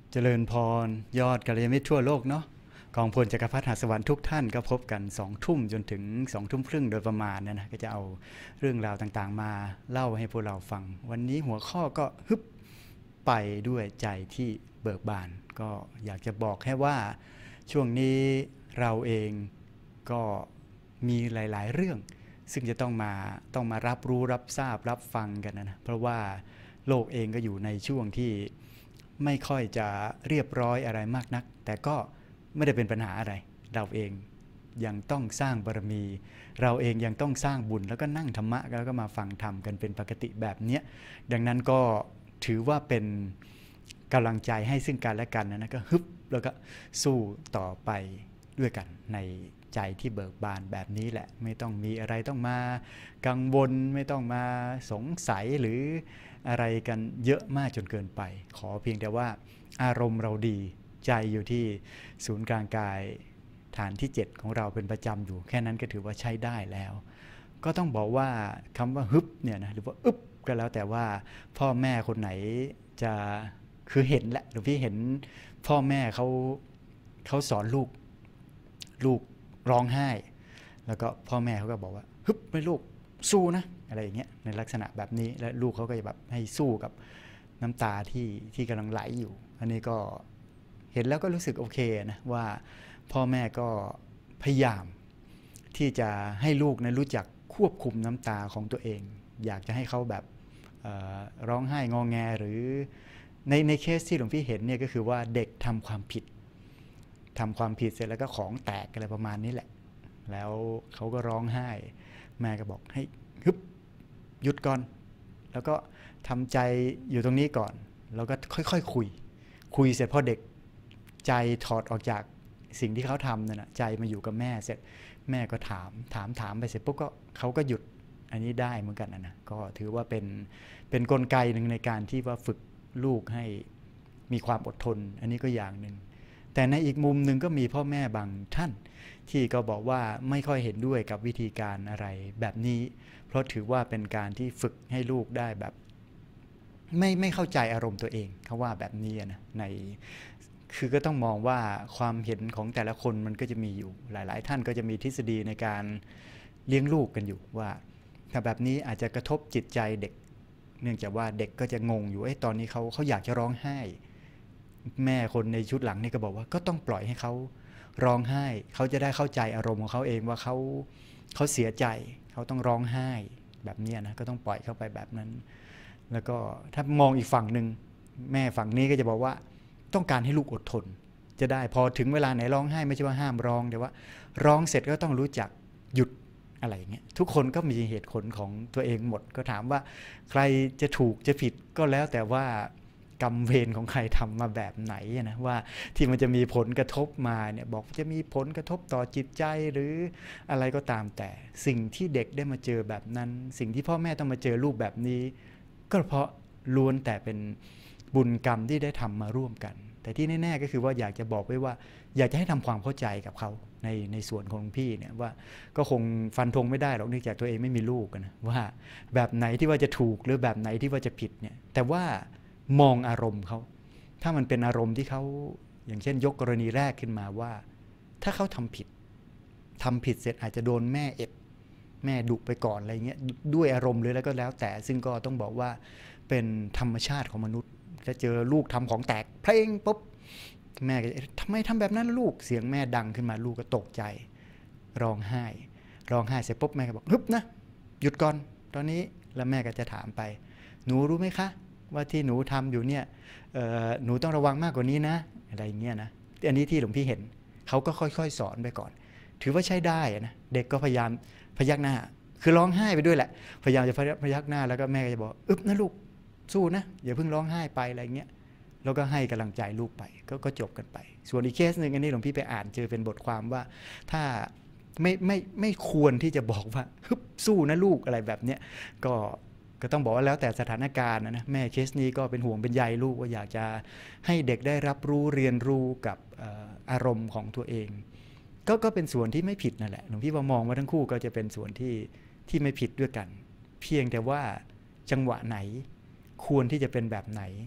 เจริญพรยอดกัลยาณมิตรทั่วโลกเนาะกองพลจักรพรรดิหาสวรรค์ทุกท่านก็พบกัน2 ทุ่มจนถึง2 ทุ่มครึ่งโดยประมาณนะก็จะเอาเรื่องราวต่างๆมาเล่าให้พวกเราฟังวันนี้หัวข้อก็ฮึบไปด้วยใจที่เบิกบานก็อยากจะบอกแค่ว่าช่วงนี้เราเองก็มีหลายๆเรื่องซึ่งจะต้องมารับรู้รับทราบรับฟังกันนะเพราะว่าโลกเองก็อยู่ในช่วงที่ไม่ค่อยจะเรียบร้อยอะไรมากนักแต่ก็ไม่ได้เป็นปัญหาอะไรเราเองยังต้องสร้างบารมีเราเองยังต้องสร้างบุญแล้วก็นั่งธรรมะแล้วก็มาฟังธรรมกันเป็นปกติแบบนี้ดังนั้นก็ถือว่าเป็นกำลังใจให้ซึ่งกันและกันนะก็ฮึบแล้วก็สู้ต่อไปด้วยกันในใจที่เบิกบานแบบนี้แหละไม่ต้องมีอะไรต้องมากังวลไม่ต้องมาสงสัยหรืออะไรกันเยอะมากจนเกินไปขอเพียงแต่ว่าอารมณ์เราดีใจอยู่ที่ศูนย์กลางกายฐานที่7ของเราเป็นประจำอยู่แค่นั้นก็ถือว่าใช้ได้แล้วก็ต้องบอกว่าคำว่าฮึบเนี่ยนะหรือว่าอึบก็แล้วแต่ว่าพ่อแม่คนไหนจะคือเห็นแหละหรือพี่เห็นพ่อแม่เขาสอนลูกร้องไห้แล้วก็พ่อแม่เขาก็บอกว่าฮึบไม่ลูกสู้นะอะไรอย่างเงี้ยในลักษณะแบบนี้และลูกเขาก็จะแบบให้สู้กับน้ำตาที่กำลังไหลอยู่อันนี้ก็เห็นแล้วก็รู้สึกโอเคนะว่าพ่อแม่ก็พยายามที่จะให้ลูกนั้นรู้จักควบคุมน้ำตาของตัวเองอยากจะให้เขาแบบร้องไห้งอแงหรือในเคสที่หลวงพี่เห็นเนี่ยก็คือว่าเด็กทำความผิดเสร็จแล้วก็ของแตกอะไรประมาณนี้แหละแล้วเขาก็ร้องไห้แม่ก็บอกให้ฮึบหยุดก่อนแล้วก็ทำใจอยู่ตรงนี้ก่อนแล้วก็ค่อยๆคุยเสร็จพอเด็กใจถอดออกจากสิ่งที่เขาทำนั่นนะใจมาอยู่กับแม่เสร็จแม่ก็ถามไปเสร็จปุ๊บก็เขาก็หยุดอันนี้ได้เหมือนกันนะก็ถือว่าเป็นกลไกหนึ่งในการที่ว่าฝึกลูกให้มีความอดทนอันนี้ก็อย่างหนึ่งแต่ในอีกมุมหนึ่งก็มีพ่อแม่บางท่านที่ก็บอกว่าไม่ค่อยเห็นด้วยกับวิธีการอะไรแบบนี้เพราะถือว่าเป็นการที่ฝึกให้ลูกได้แบบไม่เข้าใจอารมณ์ตัวเองเขาว่าแบบนี้นะคือก็ต้องมองว่าความเห็นของแต่ละคนมันก็จะมีอยู่หลายๆท่านก็จะมีทฤษฎีในการเลี้ยงลูกกันอยู่ว่าถ้าแบบนี้อาจจะกระทบจิตใจเด็กเนื่องจากว่าเด็กก็จะงงอยู่ตอนนี้เขาอยากจะร้องไห้แม่คนในชุดหลังนี่ก็บอกว่าก็ต้องปล่อยให้เขาร้องไห้เขาจะได้เข้าใจอารมณ์ของเขาเองว่าเขาเสียใจเขาต้องร้องไห้แบบนี้นะก็ต้องปล่อยเข้าไปแบบนั้นแล้วก็ถ้ามองอีกฝั่งหนึ่งแม่ฝั่งนี้ก็จะบอกว่าต้องการให้ลูกอดทนจะได้พอถึงเวลาไหนร้องไห้ไม่ใช่ว่าห้ามร้องแต่ว่าร้องเสร็จก็ต้องรู้จักหยุดอะไรเงี้ยทุกคนก็มีเหตุผลของตัวเองหมดก็ถามว่าใครจะถูกจะผิดก็แล้วแต่ว่ากรรมเวรของใครทำมาแบบไหนนะว่าที่มันจะมีผลกระทบมาเนี่ยบอกจะมีผลกระทบต่อจิตใจหรืออะไรก็ตามแต่สิ่งที่เด็กได้มาเจอแบบนั้นสิ่งที่พ่อแม่ต้องมาเจอลูกแบบนี้ก็เพราะล้วนแต่เป็นบุญกรรมที่ได้ทำมาร่วมกันแต่ที่แน่ๆก็คือว่าอยากจะบอกไว้ว่าอยากจะให้ทำความเข้าใจกับเขาในส่วนของพี่เนี่ยว่าก็คงฟันธงไม่ได้หรอกเนื่องจากตัวเองไม่มีลูกนะว่าแบบไหนที่ว่าจะถูกหรือแบบไหนที่ว่าจะผิดเนี่ยแต่ว่ามองอารมณ์เขาถ้ามันเป็นอารมณ์ที่เขาอย่างเช่นยกกรณีแรกขึ้นมาว่าถ้าเขาทำผิดเสร็จอาจจะโดนแม่เอ็ดแม่ดุไปก่อนอะไรเงี้ยด้วยอารมณ์หรืออะไรก็แล้วแต่ซึ่งก็ต้องบอกว่าเป็นธรรมชาติของมนุษย์ถ้าเจอลูกทำของแตกเพลงปุ๊บแม่ก็ทำไมทำแบบนั้นลูกเสียงแม่ดังขึ้นมาลูกก็ตกใจร้องไห้เสร็จปุ๊บแม่ก็บอกฮึบนะหยุดก่อนตอนนี้แล้วแม่ก็จะถามไปหนูรู้ไหมคะว่าที่หนูทำอยู่เนี่ยหนูต้องระวังมากกว่านี้นะอะไรเงี้ยนะอันนี้ที่หลวงพี่เห็นเขาก็ค่อยๆสอนไปก่อนถือว่าใช้ได้นะเด็กก็พยายามพยักหน้าคือร้องไห้ไปด้วยแหละพยายามจะพยักหน้าแล้วก็แม่ก็จะบอกอึบนะลูกสู้นะอย่าเพิ่งร้องไห้ไปอะไรเงี้ยแล้วก็ให้กำลังใจลูกไปก็จบกันไปส่วนอีกเคสหนึ่งอันนี้หลวงพี่ไปอ่านเจอเป็นบทความว่าถ้าไม่ควรที่จะบอกว่าฮึบสู้นะลูกอะไรแบบเนี้ยก็ต้องบอกว่าแล้วแต่สถานการณ์นะแม่เคสนี้ก็เป็นห่วงเป็นใยลูกว่าอยากจะให้เด็กได้รับรู้เรียนรู้กับอารมณ์ของตัวเองก็เป็นส่วนที่ไม่ผิดนั่นแหละหลวงพี่ว่ามองว่าทั้งคู่ก็จะเป็นส่วนที่ไม่ผิดด้วยกันเพียงแต่ว่าจังหวะไหนควรที่จะเป็นแบบไหน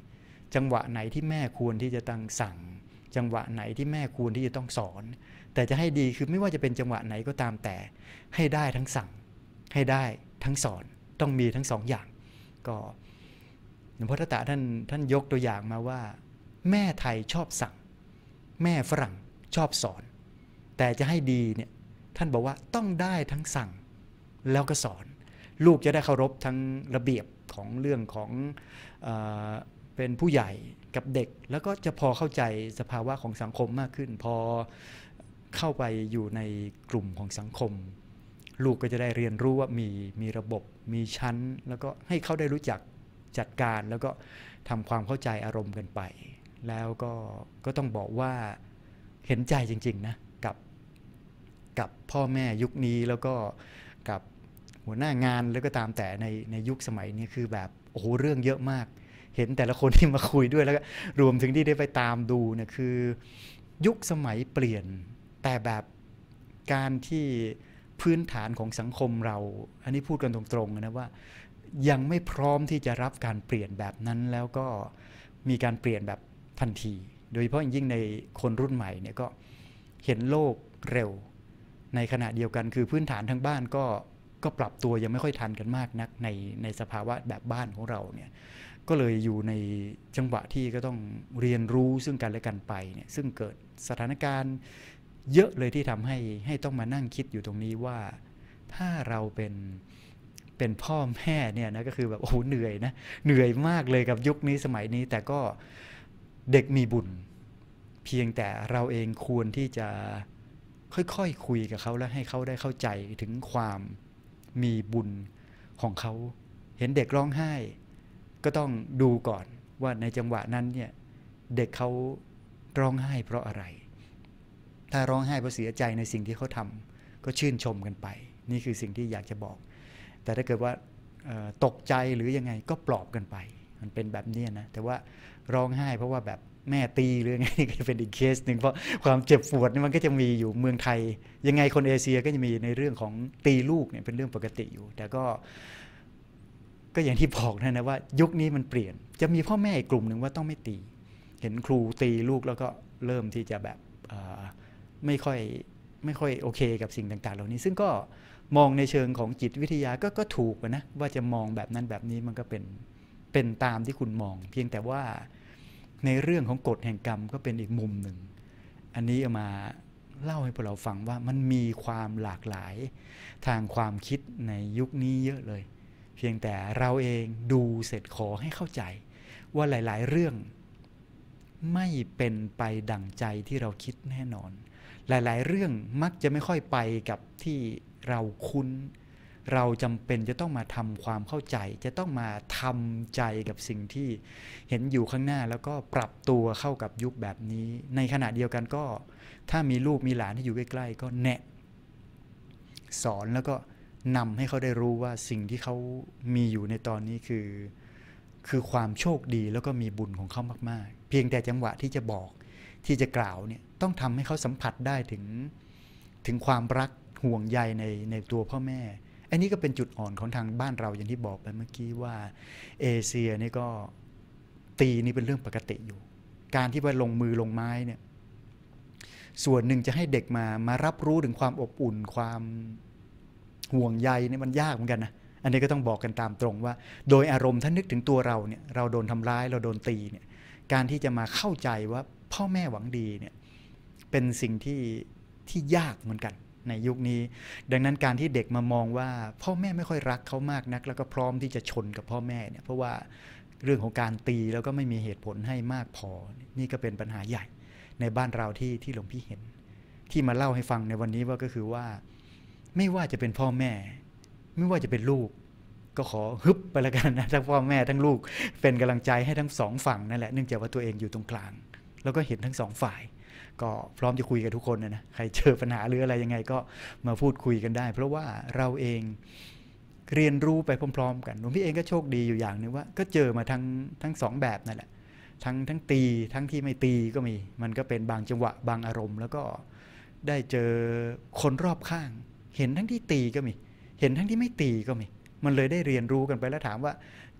จังหวะไหนที่แม่ควรที่จะต้องสั่งจังหวะไหนที่แม่ควรที่จะต้องสอนแต่จะให้ดีคือไม่ว่าจะเป็นจังหวะไหนก็ตามแต่ให้ได้ทั้งสั่งให้ได้ทั้งสอนต้องมีทั้งสองอย่างก็หลวงพ่อทัตตะท่านยกตัวอย่างมาว่าแม่ไทยชอบสั่งแม่ฝรั่งชอบสอนแต่จะให้ดีเนี่ยท่านบอกว่าต้องได้ทั้งสั่งแล้วก็สอนลูกจะได้เคารพทั้งระเบียบของเรื่องของเป็นผู้ใหญ่กับเด็กแล้วก็จะพอเข้าใจสภาวะของสังคมมากขึ้นพอเข้าไปอยู่ในกลุ่มของสังคมลูกก็จะได้เรียนรู้ว่ามีระบบมีชั้นแล้วก็ให้เขาได้รู้จักจัดการแล้วก็ทำความเข้าใจอารมณ์กันไปแล้วก็ต้องบอกว่าเห็นใจจริงๆนะกับพ่อแม่ยุคนี้แล้วก็กับหัวหน้างานแล้วก็ตามแต่ในยุคสมัยนี้คือแบบโอ้โหเรื่องเยอะมากเห็นแต่ละคนที่มาคุยด้วยแล้วก็รวมถึงที่ได้ไปตามดูเนี่ยคือยุคสมัยเปลี่ยนแต่แบบการที่พื้นฐานของสังคมเราอันนี้พูดกันตรงๆนะว่ายังไม่พร้อมที่จะรับการเปลี่ยนแบบนั้นแล้วก็มีการเปลี่ยนแบบทันทีโดยเฉพาะยิ่งในคนรุ่นใหม่เนี่ยก็เห็นโลกเร็วในขณะเดียวกันคือพื้นฐานทางบ้านก็ปรับตัวยังไม่ค่อยทันกันมากนักในสภาวะแบบบ้านของเราเนี่ยก็เลยอยู่ในจังหวะที่ก็ต้องเรียนรู้ซึ่งกันและกันไปเนี่ยซึ่งเกิดสถานการณ์เยอะเลยที่ทำให้ต้องมานั่งคิดอยู่ตรงนี้ว่าถ้าเราเป็นพ่อแม่เนี่ยนะก็คือแบบโอ้โหเหนื่อยนะเหนื่อยมากเลยกับยุคนี้สมัยนี้แต่ก็เด็กมีบุญเพียงแต่เราเองควรที่จะค่อยๆคุยกับเขาและให้เขาได้เข้าใจถึงความมีบุญของเขาเห็นเด็กร้องไห้ก็ต้องดูก่อนว่าในจังหวะนั้นเนี่ยเด็กเขาร้องไห้เพราะอะไรถ้าร้องไห้เพราะเสียใจในสิ่งที่เขาทำก็ชื่นชมกันไปนี่คือสิ่งที่อยากจะบอกแต่ถ้าเกิดว่าตกใจหรือยังไงก็ปลอบกันไปมันเป็นแบบนี้นะแต่ว่าร้องไห้เพราะว่าแบบแม่ตีหรือยังไงก็เป็นอีกเคสหนึ่งเพราะความเจ็บปวดนี่มันก็จะมีอยู่เมืองไทยยังไงคนเอเชียก็จะมีในเรื่องของตีลูกเนี่ยเป็นเรื่องปกติอยู่แต่ก็อย่างที่บอกนะว่ายุคนี้มันเปลี่ยนจะมีพ่อแม่อีกกลุ่มหนึ่งว่าต้องไม่ตีเห็นครูตีลูกแล้วก็เริ่มที่จะแบบไม่ค่อยโอเคกับสิ่งต่างๆเหล่านี้ซึ่งก็มองในเชิงของจิตวิทยาก็ถูกนะว่าจะมองแบบนั้นแบบนี้มันก็เป็นตามที่คุณมองเพียงแต่ว่าในเรื่องของกฎแห่งกรรมก็เป็นอีกมุมหนึ่งอันนี้เอามาเล่าให้พวกเราฟังว่ามันมีความหลากหลายทางความคิดในยุคนี้เยอะเลยเพียงแต่เราเองดูเสร็จขอให้เข้าใจว่าหลายๆเรื่องไม่เป็นไปดั่งใจที่เราคิดแน่นอนหลายๆเรื่องมักจะไม่ค่อยไปกับที่เราคุ้นเราจำเป็นจะต้องมาทำความเข้าใจจะต้องมาทำใจกับสิ่งที่เห็นอยู่ข้างหน้าแล้วก็ปรับตัวเข้ากับยุคแบบนี้ในขณะเดียวกันก็ถ้ามีลูกมีหลานที่อยู่ใกล้ๆก็แนะสอนแล้วก็นำให้เขาได้รู้ว่าสิ่งที่เขามีอยู่ในตอนนี้คือความโชคดีแล้วก็มีบุญของเขามากๆเพียงแต่จังหวะที่จะบอกที่จะกล่าวเนี่ยต้องทำให้เขาสัมผัสได้ถึงความรักห่วงใยในตัวพ่อแม่อันนี้ก็เป็นจุดอ่อนของทางบ้านเราอย่างที่บอกไปเมื่อกี้ว่าเอเชียนี่ก็ตีนี่เป็นเรื่องปกติอยู่การที่ว่าลงมือลงไม้เนี่ยส่วนหนึ่งจะให้เด็กมารับรู้ถึงความอบอุ่นความห่วงใยเนี่ยมันยากเหมือนกันนะอันนี้ก็ต้องบอกกันตามตรงว่าโดยอารมณ์ถ้านึกถึงตัวเราเนี่ยเราโดนทำร้ายเราโดนตีเนี่ยการที่จะมาเข้าใจว่าพ่อแม่หวังดีเนี่ยเป็นสิ่งที่ยากเหมือนกันในยุคนี้ดังนั้นการที่เด็กมามองว่าพ่อแม่ไม่ค่อยรักเขามากนักแล้วก็พร้อมที่จะชนกับพ่อแม่เนี่ยเพราะว่าเรื่องของการตีแล้วก็ไม่มีเหตุผลให้มากพอนี่ก็เป็นปัญหาใหญ่ในบ้านเราที่หลวงพี่เห็นที่มาเล่าให้ฟังในวันนี้ว่าก็คือว่าไม่ว่าจะเป็นพ่อแม่ไม่ว่าจะเป็นลูกก็ขอฮึบไปแล้วกันนะทั้งพ่อแม่ทั้งลูกเป็นกำลังใจให้ทั้งสองฝั่งนั่นแหละเนื่องจากว่าตัวเองอยู่ตรงกลางแล้วก็เห็นทั้งสองฝ่ายก็พร้อมจะคุยกับทุกคนนะใครเจอปัญหาหรืออะไรยังไงก็มาพูดคุยกันได้เพราะว่าเราเองเรียนรู้ไปพร้อมๆกันหลวงพี่เองก็โชคดีอยู่อย่างนึงว่าก็เจอมาทั้งสองแบบนั่นแหละทั้งตีทั้งที่ไม่ตีก็มีมันก็เป็นบางจังหวะบางอารมณ์แล้วก็ได้เจอคนรอบข้างเห็นทั้งที่ตีก็มีเห็นทั้งที่ไม่ตีก็มีมันเลยได้เรียนรู้กันไปแล้วถามว่า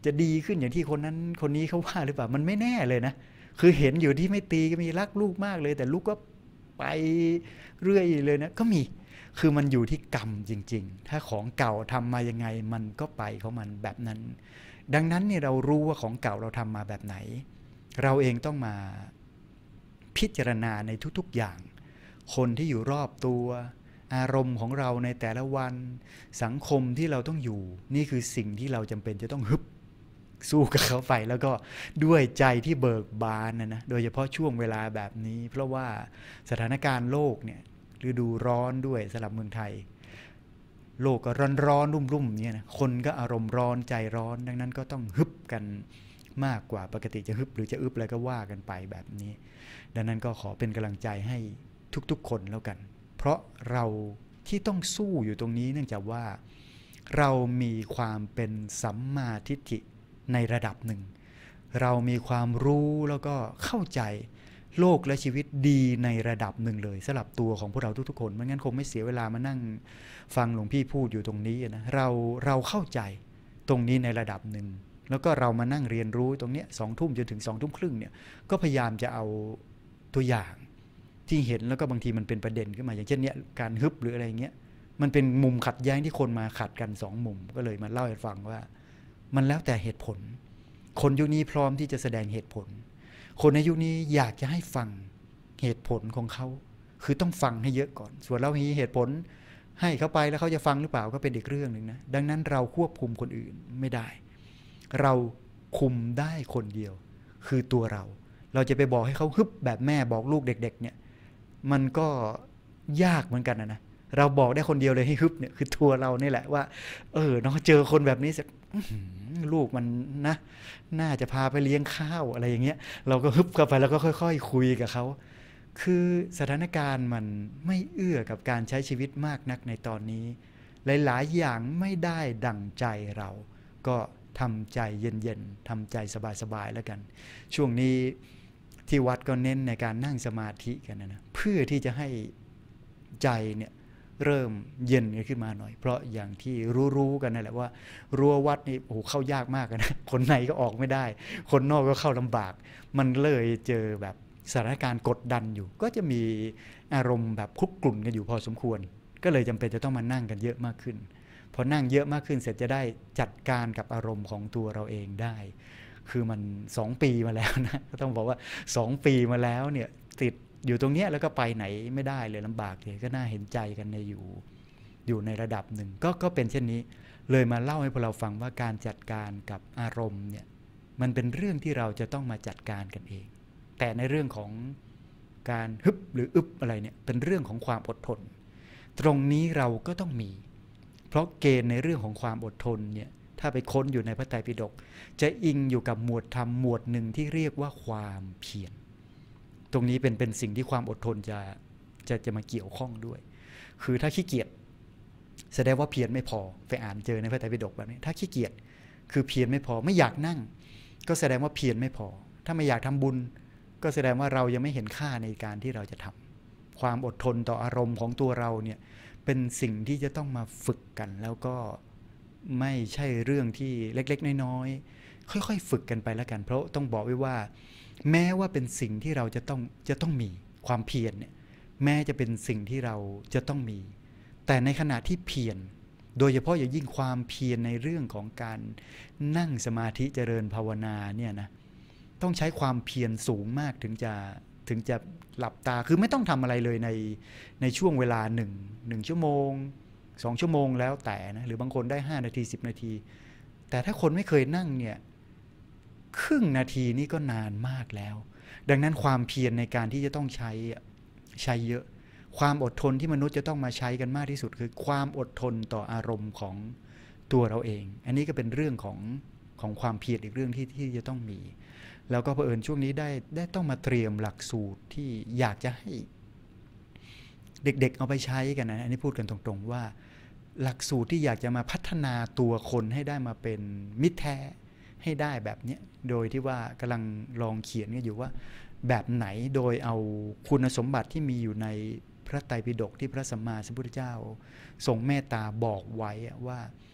จะดีขึ้นอย่างที่คนนั้นคนนี้เขาว่าหรือเปล่ามันไม่แน่เลยนะคือเห็นอยู่ที่ไม่ตีก็มีรักลูกมากเลยแต่ลูกก็ไปเรื่อยเลยนะก็มีคือมันอยู่ที่กรรมจริงๆถ้าของเก่าทำมายังไงมันก็ไปของมันแบบนั้นดังนั้นเนี่ยเรารู้ว่าของเก่าเราทำมาแบบไหนเราเองต้องมาพิจารณาในทุกๆอย่างคนที่อยู่รอบตัวอารมณ์ของเราในแต่ละวันสังคมที่เราต้องอยู่นี่คือสิ่งที่เราจำเป็นจะต้องฮึบสู้กับเขาไปแล้วก็ด้วยใจที่เบิกบานนะโดยเฉพาะช่วงเวลาแบบนี้เพราะว่าสถานการณ์โลกเนี่ยฤดูร้อนด้วยสำหรับเมืองไทยโลกก็ร้อนรุ่มๆเนี่ยนะคนก็อารมณ์ร้อนใจร้อนดังนั้นก็ต้องฮึบกันมากกว่าปกติจะฮึบหรือจะอึบอะไรก็ว่ากันไปแบบนี้ดังนั้นก็ขอเป็นกำลังใจให้ทุกๆคนแล้วกันเพราะเราที่ต้องสู้อยู่ตรงนี้เนื่องจากว่าเรามีความเป็นสัมมาทิฏฐิในระดับหนึ่งเรามีความรู้แล้วก็เข้าใจโลกและชีวิตดีในระดับหนึ่งเลยสำหรับตัวของพวกเราทุกๆคนไม่งั้นคงไม่เสียเวลามานั่งฟังหลวงพี่พูดอยู่ตรงนี้นะเราเข้าใจตรงนี้ในระดับหนึ่งแล้วก็เรามานั่งเรียนรู้ตรงนี้2 ทุ่มจนถึง2 ทุ่มครึ่งเนี่ยก็พยายามจะเอาตัวอย่างที่เห็นแล้วก็บางทีมันเป็นประเด็นขึ้นมาอย่างเช่นเนี้ยการฮึบหรืออะไรเงี้ยมันเป็นมุมขัดแย้งที่คนมาขัดกัน2 มุมก็เลยมาเล่าให้ฟังว่ามันแล้วแต่เหตุผลคนยุคนี้พร้อมที่จะแสดงเหตุผลคนในยุคนี้อยากจะให้ฟังเหตุผลของเขาคือต้องฟังให้เยอะก่อนส่วนเรามีเหตุผลให้เขาไปแล้วเขาจะฟังหรือเปล่าก็เป็นอีกเรื่องหนึ่งนะดังนั้นเราควบคุมคนอื่นไม่ได้เราคุมได้คนเดียวคือตัวเราจะไปบอกให้เขาฮึบแบบแม่บอกลูกเด็กๆเนี่ยมันก็ยากเหมือนกันนะเราบอกได้คนเดียวเลยให้ฮึบเนี่ยคือตัวเรานี่แหละว่าเนาะเจอคนแบบนี้ลูกมันนะน่าจะพาไปเลี้ยงข้าวอะไรอย่างเงี้ยเราก็ฮึบเข้าไปแล้วก็ค่อยๆคุยกับเขาคือสถานการณ์มันไม่เอื้อกับการใช้ชีวิตมากนักในตอนนี้หลายๆอย่างไม่ได้ดั่งใจเราก็ทำใจเย็นๆทำใจสบายๆแล้วกันช่วงนี้ที่วัดก็เน้นในการนั่งสมาธิกันนะเพื่อที่จะให้ใจเนี่ยเริ่มเย็นขึ้นมาหน่อยเพราะอย่างที่รู้กันนั่นแหละว่ารั้ววัดนี่โอ้โหเข้ายากมากนะคนในก็ออกไม่ได้คนนอกก็เข้าลำบากมันเลยเจอแบบสถานการณ์กดดันอยู่ก็จะมีอารมณ์แบบคุกกลุ่นกันอยู่พอสมควรก็เลยจำเป็นจะต้องมานั่งกันเยอะมากขึ้นพอนั่งเยอะมากขึ้นเสร็จจะได้จัดการกับอารมณ์ของตัวเราเองได้คือมัน2 ปีมาแล้วนะก็ต้องบอกว่า2 ปีมาแล้วเนี่ยติดอยู่ตรงนี้แล้วก็ไปไหนไม่ได้เลยลำบากเลยก็น่าเห็นใจกันในอยู่ในระดับหนึ่งก็เป็นเช่นนี้เลยมาเล่าให้พวกเราฟังว่าการจัดการกับอารมณ์เนี่ยมันเป็นเรื่องที่เราจะต้องมาจัดการกันเองแต่ในเรื่องของการฮึบหรืออึบอะไรเนี่ยเป็นเรื่องของความอดทนตรงนี้เราก็ต้องมีเพราะเกณฑ์ในเรื่องของความอดทนเนี่ยถ้าไปค้นอยู่ในพระไตรปิฎกจะอิงอยู่กับหมวดธรรมหมวดหนึ่งที่เรียกว่าความเพียรตรงนี้เป็นสิ่งที่ความอดทนจะมาเกี่ยวข้องด้วยคือถ้าขี้เกียจแสดงว่าเพียรไม่พอไปอ่านเจอในพระไตรปิฎกแบบนี้ถ้าขี้เกียจคือเพียรไม่พอไม่อยากนั่งก็แสดงว่าเพียรไม่พอถ้าไม่อยากทำบุญก็แสดงว่าเรายังไม่เห็นค่าในการที่เราจะทำความอดทนต่ออารมณ์ของตัวเราเนี่ยเป็นสิ่งที่จะต้องมาฝึกกันแล้วก็ไม่ใช่เรื่องที่เล็กๆน้อยๆค่อยๆฝึกกันไปแล้วกันเพราะต้องบอกไว้ว่าแม้ว่าเป็นสิ่งที่เราจะต้องมีความเพียรเนี่ยแม้จะเป็นสิ่งที่เราจะต้องมีแต่ในขณะที่เพียรโดยเฉพาะอย่างยิ่งความเพียรในเรื่องของการนั่งสมาธิเจริญภาวนาเนี่ยนะต้องใช้ความเพียรสูงมากถึงจะหลับตาคือไม่ต้องทำอะไรเลยในช่วงเวลา1 ชั่วโมง2 ชั่วโมงแล้วแต่นะหรือบางคนได้5 นาที10 นาทีแต่ถ้าคนไม่เคยนั่งเนี่ยครึ่งนาทีนี่ก็นานมากแล้วดังนั้นความเพียรในการที่จะต้องใช้เยอะความอดทนที่มนุษย์จะต้องมาใช้กันมากที่สุดคือความอดทนต่ออารมณ์ของตัวเราเองอันนี้ก็เป็นเรื่องของความเพียรอีกเรื่องที่จะต้องมีแล้วก็เผอิญช่วงนี้ได้ต้องมาเตรียมหลักสูตรที่อยากจะให้เด็กๆเอาไปใช้กันนะอันนี้พูดกันตรงๆว่าหลักสูตรที่อยากจะมาพัฒนาตัวคนให้ได้มาเป็นมิตรแท้ให้ได้แบบนี้โดยที่ว่ากำลังลองเขียนกันอยู่ว่าแบบไหนโดยเอาคุณสมบัติที่มีอยู่ในพระไตรปิฎกที่พระสัมมาสัมพุทธเจ้าทรงเมตตาบอกไว้ว่า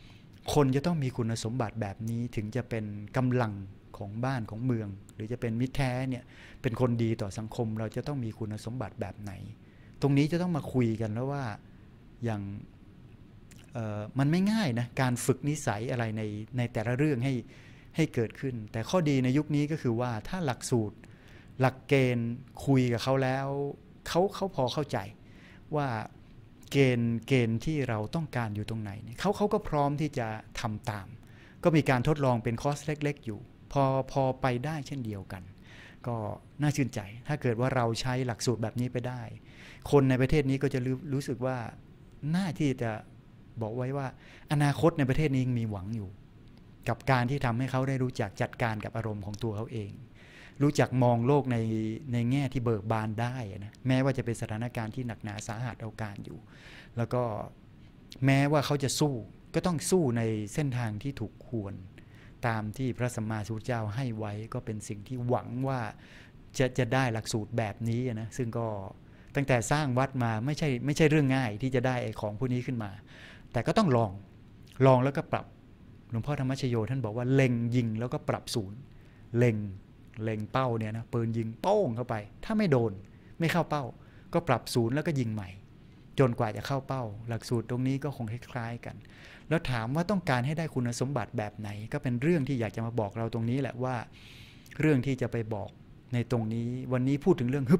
คนจะต้องมีคุณสมบัติแบบนี้ถึงจะเป็นกำลังของบ้านของเมืองหรือจะเป็นมิตรแท้เนี่ยเป็นคนดีต่อสังคมเราจะต้องมีคุณสมบัติแบบไหนตรงนี้จะต้องมาคุยกันแล้วว่าอย่างมันไม่ง่ายนะการฝึกนิสัยอะไรในแต่ละเรื่องให้เกิดขึ้นแต่ข้อดีในยุคนี้ก็คือว่าถ้าหลักสูตรหลักเกณฑ์คุยกับเขาแล้วเขาพอเข้าใจว่าเกณฑ์ที่เราต้องการอยู่ตรงไหนเขาก็พร้อมที่จะทำตามก็มีการทดลองเป็นคอร์สเล็กๆอยู่พอไปได้เช่นเดียวกันก็น่าชื่นใจถ้าเกิดว่าเราใช้หลักสูตรแบบนี้ไปได้คนในประเทศนี้ก็จะรู้สึกว่าน่าที่จะบอกไว้ว่าอนาคตในประเทศนี้มีหวังอยู่กับการที่ทำให้เขาได้รู้จักจัดการกับอารมณ์ของตัวเขาเองรู้จักมองโลกในแง่ที่เบิกบานได้นะแม้ว่าจะเป็นสถานการณ์ที่หนักหนาสาหัสเอาการอยู่แล้วก็แม้ว่าเขาจะสู้ก็ต้องสู้ในเส้นทางที่ถูกควรตามที่พระสัมมาสัมพุทธเจ้าให้ไว้ก็เป็นสิ่งที่หวังว่าจะได้หลักสูตรแบบนี้นะซึ่งก็ตั้งแต่สร้างวัดมาไม่ใช่เรื่องง่ายที่จะได้ของพวกนี้ขึ้นมาแต่ก็ต้องลองแล้วก็ปรับหลวงพ่อธรรมชโยท่านบอกว่าเล็งยิงแล้วก็ปรับศูนย์เล็งเป้าเนี่ยนะปืนยิงโป้งเข้าไปถ้าไม่โดนไม่เข้าเป้าก็ปรับศูนย์แล้วก็ยิงใหม่จนกว่าจะเข้าเป้าหลักสูตรตรงนี้ก็คงคล้ายๆกันแล้วถามว่าต้องการให้ได้คุณสมบัติแบบไหนก็เป็นเรื่องที่อยากจะมาบอกเราตรงนี้แหละว่าเรื่องที่จะไปบอกในตรงนี้วันนี้พูดถึงเรื่องฮึบ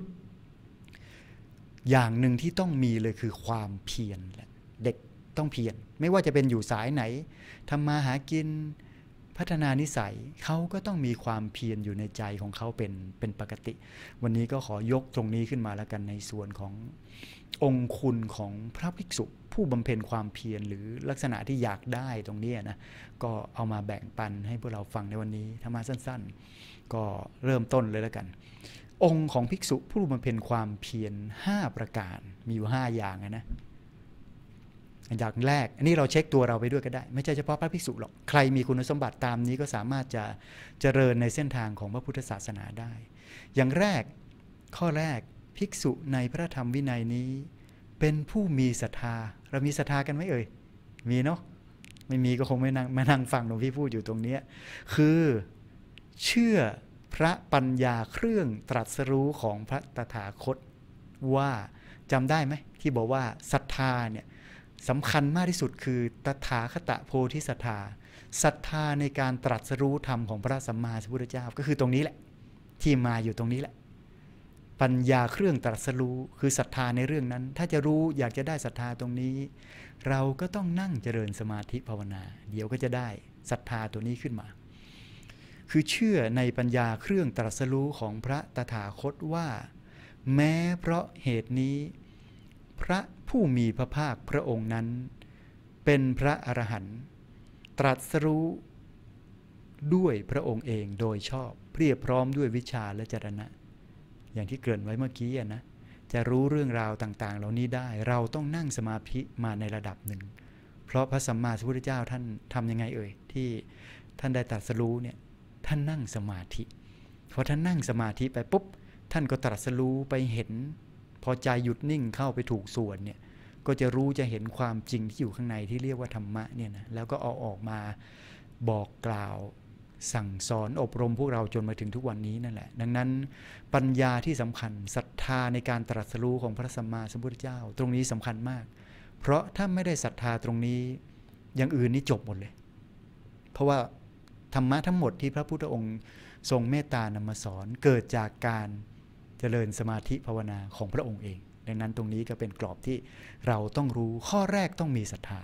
อย่างหนึ่งที่ต้องมีเลยคือความเพียรแหละเด็กต้องเพียรไม่ว่าจะเป็นอยู่สายไหนทำมาหากินพัฒนานิสัยเขาก็ต้องมีความเพียรอยู่ในใจของเขาเป็นปกติวันนี้ก็ขอยกตรงนี้ขึ้นมาแล้วกันในส่วนขององค์คุณของพระภิกษุผู้บำเพ็ญความเพียรหรือลักษณะที่อยากได้ตรงนี้นะก็เอามาแบ่งปันให้พวกเราฟังในวันนี้ธรรมะสั้นๆก็เริ่มต้นเลยแล้วกันองค์ของภิกษุผู้บำเพ็ญความเพียร5ประการมีอยู่5อย่างนะอย่างแรกอันนี้เราเช็คตัวเราไปด้วยก็ได้ไม่ใช่เฉพาะพระภิกษุหรอกใครมีคุณสมบัติตามนี้ก็สามารถจะเจริญในเส้นทางของพระพุทธศาสนาได้อย่างแรกข้อแรกภิกษุในพระธรรมวินัยนี้เป็นผู้มีศรัทธาเรามีศรัทธากันไหมเอ่ยมีเนาะไม่มีก็คงไม่มานั่งฟังหลวงพี่พูดอยู่ตรงนี้คือเชื่อพระปัญญาเครื่องตรัสรู้ของพระตถาคตว่าจำได้ไหมที่บอกว่าศรัทธาเนี่ยสำคัญมากที่สุดคือตถาคตโพธิศรัทธาศรัทธาในการตรัสรู้ธรรมของพระสัมมาสัมพุทธเจ้าก็คือตรงนี้แหละที่มาอยู่ตรงนี้แหละปัญญาเครื่องตรัสรู้คือศรัทธาในเรื่องนั้นถ้าจะรู้อยากจะได้ศรัทธาตรงนี้เราก็ต้องนั่งเจริญสมาธิภาวนาเดี๋ยวก็จะได้ศรัทธาตัวนี้ขึ้นมาคือเชื่อในปัญญาเครื่องตรัสรู้ของพระตถาคตว่าแม้เพราะเหตุนี้พระผู้มีพระภาคพระองค์นั้นเป็นพระอรหันต์ตรัสรู้ด้วยพระองค์เองโดยชอบเพียบพร้อมด้วยวิชาและจรณะอย่างที่เกริ่นไว้เมื่อกี้นะจะรู้เรื่องราวต่างๆเหล่านี้ได้เราต้องนั่งสมาธิมาในระดับหนึ่งเพราะพระสัมมาสัมพุทธเจ้าท่านทำยังไงเอ่ยที่ท่านได้ตรัสรู้เนี่ยท่านนั่งสมาธิพอท่านนั่งสมาธิไปปุ๊บท่านก็ตรัสรู้ไปเห็นพอใจหยุดนิ่งเข้าไปถูกส่วนเนี่ยก็จะรู้จะเห็นความจริงที่อยู่ข้างในที่เรียกว่าธรรมะเนี่ยนะแล้วก็เอาออกมาบอกกล่าวสั่งสอนอบรมพวกเราจนมาถึงทุกวันนี้นั่นแหละดังนั้นปัญญาที่สำคัญศรัทธาในการตรัสรู้ของพระสัมมาสัมพุทธเจ้าตรงนี้สำคัญมากเพราะถ้าไม่ได้ศรัทธาตรงนี้อย่างอื่นนี่จบหมดเลยเพราะว่าธรรมะทั้งหมดที่พระพุทธองค์ทรงเมตตานำมาสอนเกิดจากการเจริญสมาธิภาวนาของพระองค์เองดังนั้นตรงนี้ก็เป็นกรอบที่เราต้องรู้ข้อแรกต้องมีศรัทธา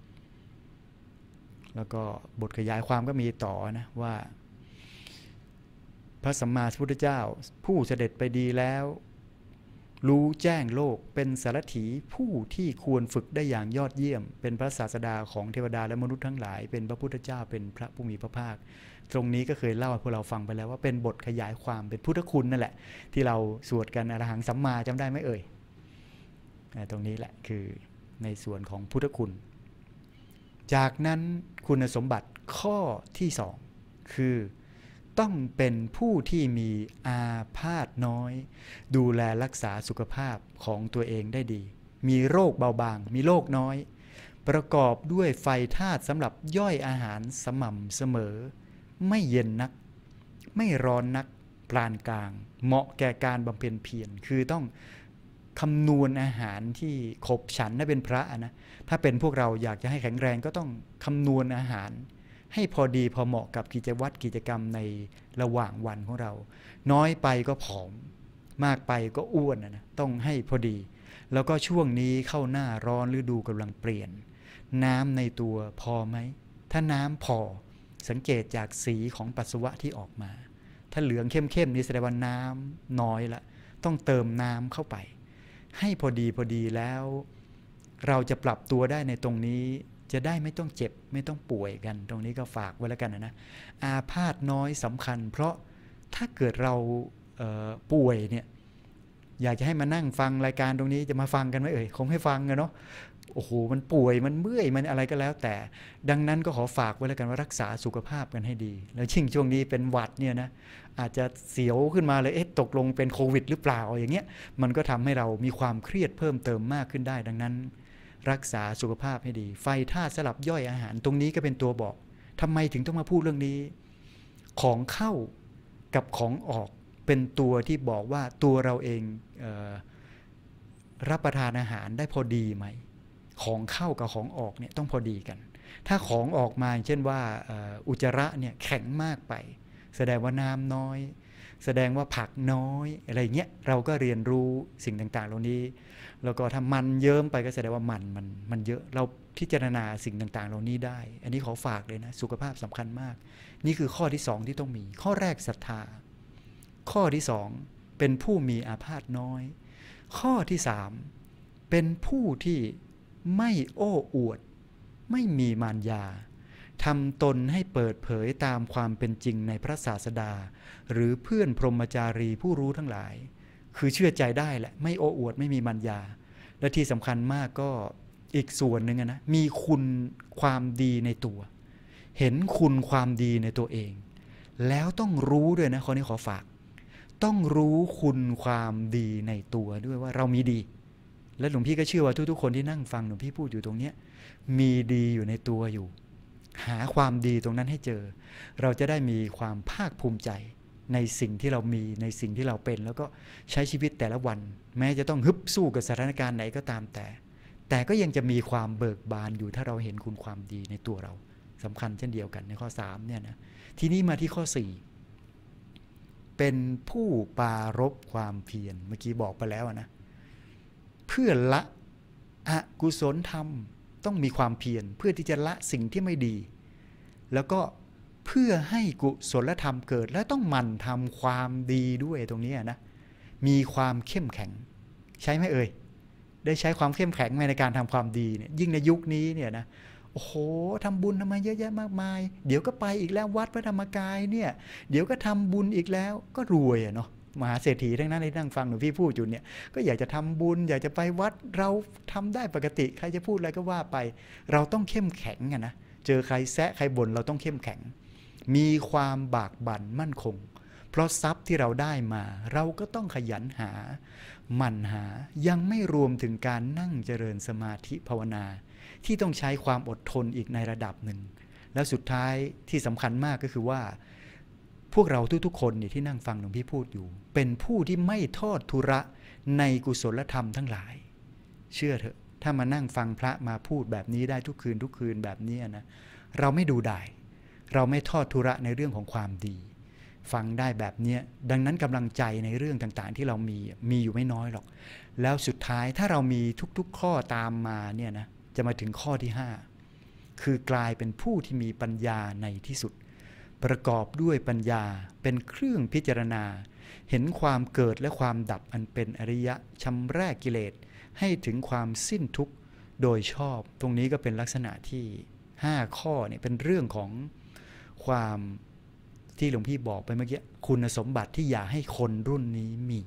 แล้วก็บทขยายความก็มีต่อนะว่าพระสัมมาสัมพุทธเจ้าผู้เสด็จไปดีแล้วรู้แจ้งโลกเป็นสารถีผู้ที่ควรฝึกได้อย่างยอดเยี่ยมเป็นพระศาสดาของเทวดาและมนุษย์ทั้งหลายเป็นพระพุทธเจ้าเป็นพระผู้มีพระภาคตรงนี้ก็เคยเล่าให้พวกเราฟังไปแล้วว่าเป็นบทขยายความเป็นพุทธคุณนั่นแหละที่เราสวดกันอรหังสัมมาจำได้ไหมเอ่ยตรงนี้แหละคือในส่วนของพุทธคุณจากนั้นคุณสมบัติข้อที่สองคือต้องเป็นผู้ที่มีอาพาธน้อยดูแลรักษาสุขภาพของตัวเองได้ดีมีโรคเบาบางมีโรคน้อยประกอบด้วยไฟธาตุสำหรับย่อยอาหารสม่ำเสมอไม่เย็นนักไม่ร้อนนักปานกลางเหมาะแก่การบำเพ็ญเพียรคือต้องคำนวณอาหารที่ขบฉันถ้าเป็นพระนะถ้าเป็นพวกเราอยากจะให้แข็งแรงก็ต้องคำนวณอาหารให้พอดีพอเหมาะกับกิจวัตรกิจกรรมในระหว่างวันของเราน้อยไปก็ผอมมากไปก็อ้วนนะต้องให้พอดีแล้วก็ช่วงนี้เข้าหน้าร้อนฤดูกำลังเปลี่ยนน้ำในตัวพอไหมถ้าน้ำพอสังเกตจากสีของปัสสาวะที่ออกมาถ้าเหลืองเข้มๆนี่แสดงว่าน้ำน้อยละต้องเติมน้ำเข้าไปให้พอดีแล้วเราจะปรับตัวได้ในตรงนี้จะได้ไม่ต้องเจ็บไม่ต้องป่วยกันตรงนี้ก็ฝากไว้แล้วกันนะอาพาธน้อยสำคัญเพราะถ้าเกิดเราป่วยเนี่ยอยากจะให้มานั่งฟังรายการตรงนี้จะมาฟังกันไหมคงให้ฟังกันเนาะโอ้โหมันป่วยมันเมื่อยมันอะไรก็แล้วแต่ดังนั้นก็ขอฝากไว้แล้วกันว่ารักษาสุขภาพกันให้ดีแล้วยิ่งช่วงนี้เป็นหวัดเนี่ยนะอาจจะเสียวขึ้นมาเลยตกลงเป็นโควิดหรือเปล่าอย่างเงี้ยมันก็ทำให้เรามีความเครียดเพิ่มเติมมากขึ้นได้ดังนั้นรักษาสุขภาพให้ดีไฟธาตุสลับย่อยอาหารตรงนี้ก็เป็นตัวบอกทำไมถึงต้องมาพูดเรื่องนี้ของเข้ากับของออกเป็นตัวที่บอกว่าตัวเราเองรับประทานอาหารได้พอดีไหมของเข้ากับของออกเนี่ยต้องพอดีกันถ้าของออกมาเช่นว่าอุจจาระเนี่ยแข็งมากไปแสดงว่าน้ำน้อยแสดงว่าผักน้อยอะไรเงี้ยเราก็เรียนรู้สิ่งต่างๆเหล่านี้แล้วก็ถ้ามันเยิ้มไปก็แสดงว่ามันเยอะเราพิจารณาสิ่งต่างๆเหล่านี้ได้อันนี้ขอฝากเลยนะสุขภาพสำคัญมากนี่คือข้อที่2ที่ต้องมีข้อแรกศรัทธาข้อที่2เป็นผู้มีอาพาธน้อยข้อที่3เป็นผู้ที่ไม่โอ้อวดไม่มีมารยาทำตนให้เปิดเผยตามความเป็นจริงในพระศาสดาหรือเพื่อนพรหมจารีผู้รู้ทั้งหลายคือเชื่อใจได้แหละไม่โอ้อวดไม่มีมารยาและที่สำคัญมากก็อีกส่วนหนึ่งนะมีคุณความดีในตัวเห็นคุณความดีในตัวเองแล้วต้องรู้ด้วยนะข้อนี้ขอฝากต้องรู้คุณความดีในตัวด้วยว่าเรามีดีและหลวงพี่ก็เชื่อว่าทุกๆคนที่นั่งฟังหลวงพี่พูดอยู่ตรงนี้มีดีอยู่ในตัวอยู่หาความดีตรงนั้นให้เจอเราจะได้มีความภาคภูมิใจในสิ่งที่เรามีในสิ่งที่เราเป็นแล้วก็ใช้ชีวิตแต่ละวันแม้จะต้องฮึบสู้กับสถานการณ์ไหนก็ตามแต่ก็ยังจะมีความเบิกบานอยู่ถ้าเราเห็นคุณความดีในตัวเราสำคัญเช่นเดียวกันในข้อ3เนี่ยนะทีนี้มาที่ข้อ4เป็นผู้ปรารภความเพียรเมื่อกี้บอกไปแล้วนะเพื่อละอกุศลธรรมต้องมีความเพียรเพื่อที่จะละสิ่งที่ไม่ดีแล้วก็เพื่อให้กุศลธรรมเกิดและต้องหมั่นทำความดีด้วยตรงนี้นะมีความเข้มแข็งใช้ไหมได้ใช้ความเข้มแข็งในการทำความดีเนี่ยยิ่งในยุคนี้เนี่ยนะโอ้โหทำบุญทำไมเยอะแยะมากมายเดี๋ยวก็ไปอีกแล้ววัดพระธรรมกายเนี่ยเดี๋ยวก็ทำบุญอีกแล้วก็รวยเนาะมหาเศรษฐีทั้งนั้นที่นั่งฟังหนูพี่พูดอยู่เนี่ยก็อยากจะทำบุญอยากจะไปวัดเราทำได้ปกติใครจะพูดอะไรก็ว่าไปเราต้องเข้มแข็งนะเจอใครแซะใครบ่นเราต้องเข้มแข็งมีความบากบั่นมั่นคงเพราะทรัพย์ที่เราได้มาเราก็ต้องขยันหาหมั่นหายังไม่รวมถึงการนั่งเจริญสมาธิภาวนาที่ต้องใช้ความอดทนอีกในระดับหนึ่งแล้วสุดท้ายที่สำคัญมากก็คือว่าพวกเราทุกๆคนเนี่ยที่นั่งฟังหลวงพี่พูดอยู่เป็นผู้ที่ไม่ทอดทุระในกุศลธรรมทั้งหลายเชื่อเถอะถ้ามานั่งฟังพระมาพูดแบบนี้ได้ทุกคืนแบบนี้นะเราไม่ดูได้เราไม่ทอดทุระในเรื่องของความดีฟังได้แบบนี้ดังนั้นกำลังใจในเรื่องต่างๆที่เรามีอยู่ไม่น้อยหรอกแล้วสุดท้ายถ้าเรามีทุกๆข้อตามมาเนี่ยนะจะมาถึงข้อที่5คือกลายเป็นผู้ที่มีปัญญาในที่สุดประกอบด้วยปัญญาเป็นเครื่องพิจารณาเห็นความเกิดและความดับอันเป็นอริยะชำระกิเลสให้ถึงความสิ้นทุกข์โดยชอบตรงนี้ก็เป็นลักษณะที่5ข้อเนี่ยเป็นเรื่องของความที่หลวงพี่บอกไปเมื่อกี้คุณสมบัติที่อยากให้คนรุ่นนี้มี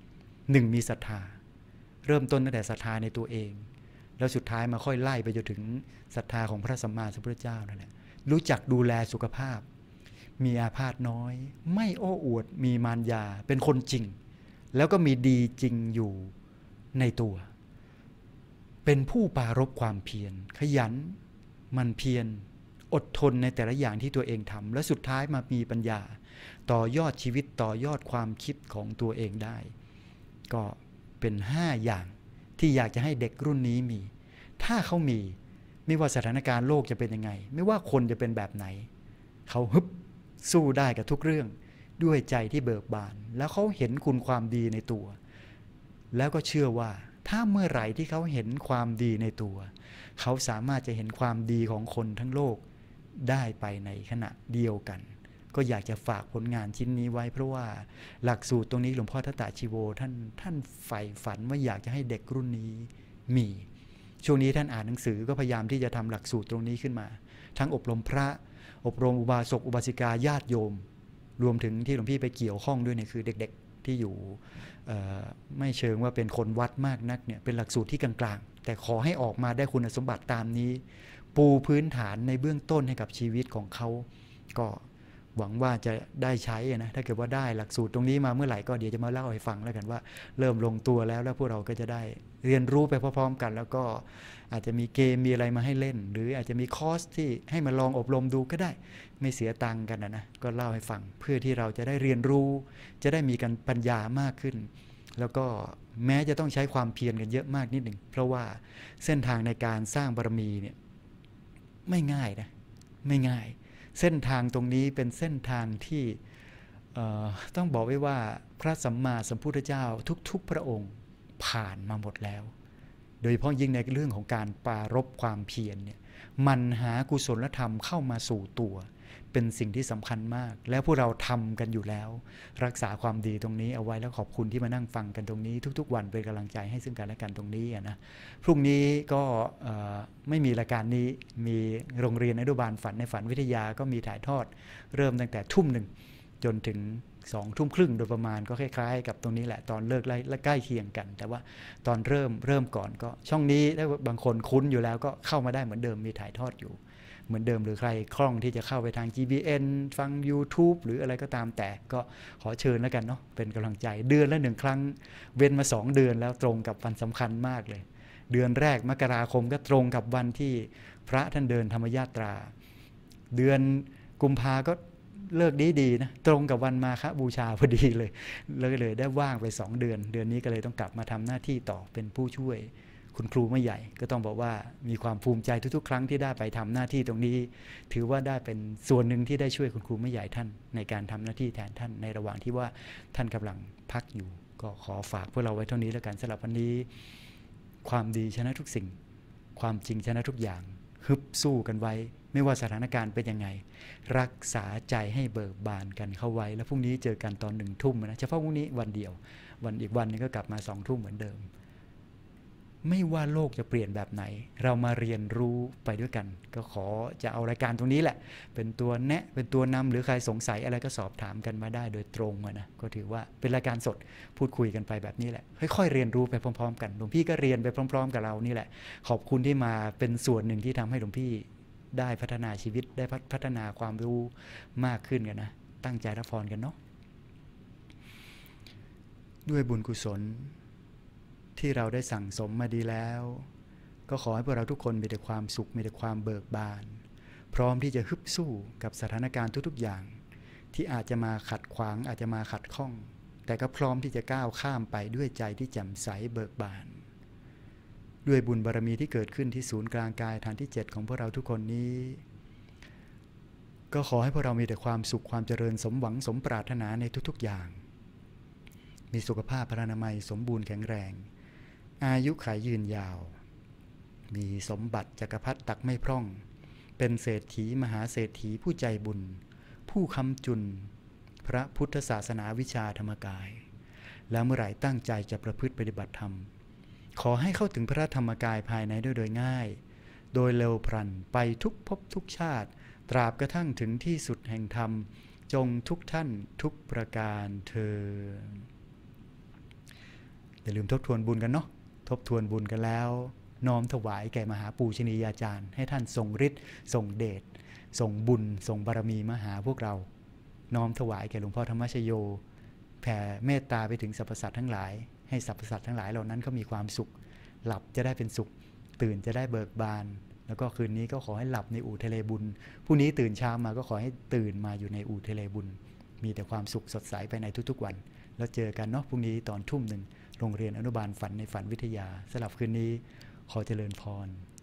1มีศรัทธาเริ่มต้นตั้งแต่ศรัทธาในตัวเองแล้วสุดท้ายมาค่อยไล่ไปจนถึงศรัทธาของพระสัมมาสัมพุทธเจ้านั่นแหละรู้จักดูแลสุขภาพมีอาพาธน้อยไม่โอ้อวดมีมารยาเป็นคนจริงแล้วก็มีดีจริงอยู่ในตัวเป็นผู้ปรารภความเพียรขยันหมั่นเพียรอดทนในแต่ละอย่างที่ตัวเองทำและสุดท้ายมามีปัญญาต่อยอดชีวิตต่อยอดความคิดของตัวเองได้ก็เป็น5อย่างที่อยากจะให้เด็กรุ่นนี้มีถ้าเขามีไม่ว่าสถานการณ์โลกจะเป็นยังไงไม่ว่าคนจะเป็นแบบไหนเขาฮึบสู้ได้กับทุกเรื่องด้วยใจที่เบิกบานแล้วเขาเห็นคุณความดีในตัวแล้วก็เชื่อว่าถ้าเมื่อไหร่ที่เขาเห็นความดีในตัวเขาสามารถจะเห็นความดีของคนทั้งโลกได้ไปในขณะเดียวกันก็อยากจะฝากผลงานชิ้นนี้ไว้เพราะว่าหลักสูตรตรงนี้หลวงพ่อทัตตาชีโวท่านใฝ่ฝันว่าอยากจะให้เด็กรุ่นนี้มีช่วงนี้ท่านอ่านหนังสือก็พยายามที่จะทำหลักสูตรตรงนี้ขึ้นมาทั้งอบรมพระอบรมอุบาสกอุบาสิกาญาติโยมรวมถึงที่หลวงพี่ไปเกี่ยวข้องด้วยเนี่ยคือเด็กๆที่อยู่ไม่เชิงว่าเป็นคนวัดมากนักเนี่ยเป็นหลักสูตรที่กลางๆแต่ขอให้ออกมาได้คุณสมบัติตามนี้ปูพื้นฐานในเบื้องต้นให้กับชีวิตของเขาก็หวังว่าจะได้ใช้นะถ้าเกิดว่าได้หลักสูตรตรงนี้มาเมื่อไหร่ก็เดี๋ยวจะมาเล่าให้ฟังแล้วกันว่าเริ่มลงตัวแล้วพวกเราก็จะได้เรียนรู้ไปพร้อมๆกันแล้วก็อาจจะมีเกมมีอะไรมาให้เล่นหรืออาจจะมีคอร์สที่ให้มาลองอบรมดูก็ได้ไม่เสียตังค์กันนะก็เล่าให้ฟังเพื่อที่เราจะได้เรียนรู้จะได้มีกันปัญญามากขึ้นแล้วก็แม้จะต้องใช้ความเพียรกันเยอะมากนิดหนึ่งเพราะว่าเส้นทางในการสร้างบารมีเนี่ยไม่ง่ายนะไม่ง่ายเส้นทางตรงนี้เป็นเส้นทางที่ต้องบอกไว้ว่าพระสัมมาสัมพุทธเจ้าทุกๆพระองค์ผ่านมาหมดแล้วโดยเฉพาะยิ่งในเรื่องของการปรารภความเพียรเนี่ยมันหากุศลธรรมเข้ามาสู่ตัวเป็นสิ่งที่สำคัญมากแล้วพวกเราทำกันอยู่แล้วรักษาความดีตรงนี้เอาไว้แล้วขอบคุณที่มานั่งฟังกันตรงนี้ทุกๆวันเป็นกำลังใจให้ซึ่งกันและกันตรงนี้นะพรุ่งนี้ก็ไม่มีรายการนี้มีโรงเรียนอนุบาลฝันในฝันวิทยาก็มีถ่ายทอดเริ่มตั้งแต่ทุ่มหนึ่งจนถึง2 ทุ่มครึ่งโดยประมาณก็คล้ายๆกับตรงนี้แหละตอนเลิกและใกล้เคียงกันแต่ว่าตอนเริ่มก่อนก็ช่องนี้ถ้าบางคนคุ้นอยู่แล้วก็เข้ามาได้เหมือนเดิมมีถ่ายทอดอยู่เหมือนเดิมหรือใครคล่องที่จะเข้าไปทาง GBN ฟัง YouTube หรืออะไรก็ตามแต่ก็ขอเชิญแล้วกันเนาะเป็นกำลังใจเดือนละ1 ครั้งเว้นมา2 เดือนแล้วตรงกับวันสำคัญมากเลยเดือนแรกมกราคมก็ตรงกับวันที่พระท่านเดินธรรมยาตราเดือนกุมภาก็เลิกดีนะตรงกับวันมาฆบูชาพอดีเลยได้ว่างไป2 เดือนนี้ก็เลยต้องกลับมาทำหน้าที่ต่อเป็นผู้ช่วยคุณครูไม่ใหญ่ก็ต้องบอกว่ามีความภูมิใจทุกๆครั้งที่ได้ไปทำหน้าที่ตรงนี้ถือว่าได้เป็นส่วนหนึ่งที่ได้ช่วยคุณครูไม่ใหญ่ท่านในการทำหน้าที่แทนท่านในระหว่างที่ว่าท่านกำลังพักอยู่ก็ขอฝากพวกเราไว้เท่านี้แล้วกันสำหรับวันนี้ความดีชนะทุกสิ่งความจริงชนะทุกอย่างฮึบสู้กันไว้ไม่ว่าสถานการณ์เป็นยังไงรักษาใจให้เบิกบานกันเข้าไว้แล้วพรุ่งนี้เจอกันตอน1 ทุ่มนะเฉพาะพรุ่งนี้วันเดียววันอีกวันนึงก็กลับมา2 ทุ่มเหมือนเดิมไม่ว่าโลกจะเปลี่ยนแบบไหนเรามาเรียนรู้ไปด้วยกันก็ขอจะเอารายการตรงนี้แหละเป็นตัวแนะเป็นตัวนำหรือใครสงสัยอะไรก็สอบถามกันมาได้โดยตรงนะก็ถือว่าเป็นรายการสดพูดคุยกันไปแบบนี้แหละค่อยๆเรียนรู้ไปพร้อมๆกันหลวงพี่ก็เรียนไปพร้อมๆกับเรานี่แหละขอบคุณที่มาเป็นส่วนหนึ่งที่ทำให้หลวงพี่ได้พัฒนาชีวิตได้พัฒนาความรู้มากขึ้นกันนะตั้งใจรับพรกันเนาะด้วยบุญกุศลที่เราได้สั่งสมมาดีแล้วก็ขอให้พวกเราทุกคนมีแต่ความสุขมีแต่ความเบิกบานพร้อมที่จะฮึบสู้กับสถานการณ์ทุกๆอย่างที่อาจจะมาขัดขวางอาจจะมาขัดข้องแต่ก็พร้อมที่จะก้าวข้ามไปด้วยใจที่แจ่มใสเบิกบานด้วยบุญบารมีที่เกิดขึ้นที่ศูนย์กลางกายฐานที่7ของพวกเราทุกคนนี้ก็ขอให้พวกเรามีแต่ความสุขความเจริญสมหวังสมปรารถนาในทุกๆอย่างมีสุขภาพพรรณนามัยสมบูรณ์แข็งแรงอายุขัยยืนยาวมีสมบัติจักรพรรดิตักไม่พร่องเป็นเศรษฐีมหาเศรษฐีผู้ใจบุญผู้ค้ำจุนพระพุทธศาสนาวิชาธรรมกายแล้วเมื่อไหร่ตั้งใจจะประพฤติปฏิบัติธรรมขอให้เข้าถึงพระธรรมกายภายในโดยง่ายโดยเร็วพลันไปทุกภพทุกชาติตราบกระทั่งถึงที่สุดแห่งธรรมจงทุกท่านทุกประการเทอญอย่าลืมทบทวนบุญกันเนาะทบทวนบุญกันแล้วน้อมถวายแก่มหาปูชนียาจารย์ให้ท่านทรงฤทธิ์ทรงเดชทรงบุญทรงบารมีมาหาพวกเราน้อมถวายแก่หลวงพ่อธรรมชโยแผ่เมตตาไปถึงสรรพสัตว์ทั้งหลายให้สรรพสัตว์ทั้งหลายเหล่านั้นเขามีความสุขหลับจะได้เป็นสุขตื่นจะได้เบิกบานแล้วก็คืนนี้ก็ขอให้หลับในอู่ทะเลบุญพรุ่งนี้ตื่นเช้ามาก็ขอให้ตื่นมาอยู่ในอู่ทะเลบุญมีแต่ความสุขสดใสไปในทุกๆวันแล้วเจอกันเนาะพรุ่งนี้ตอน 19:00 นโรงเรียนอนุบาลฝันในฝันวิทยาสำหรับคืนนี้ขอเจริญพร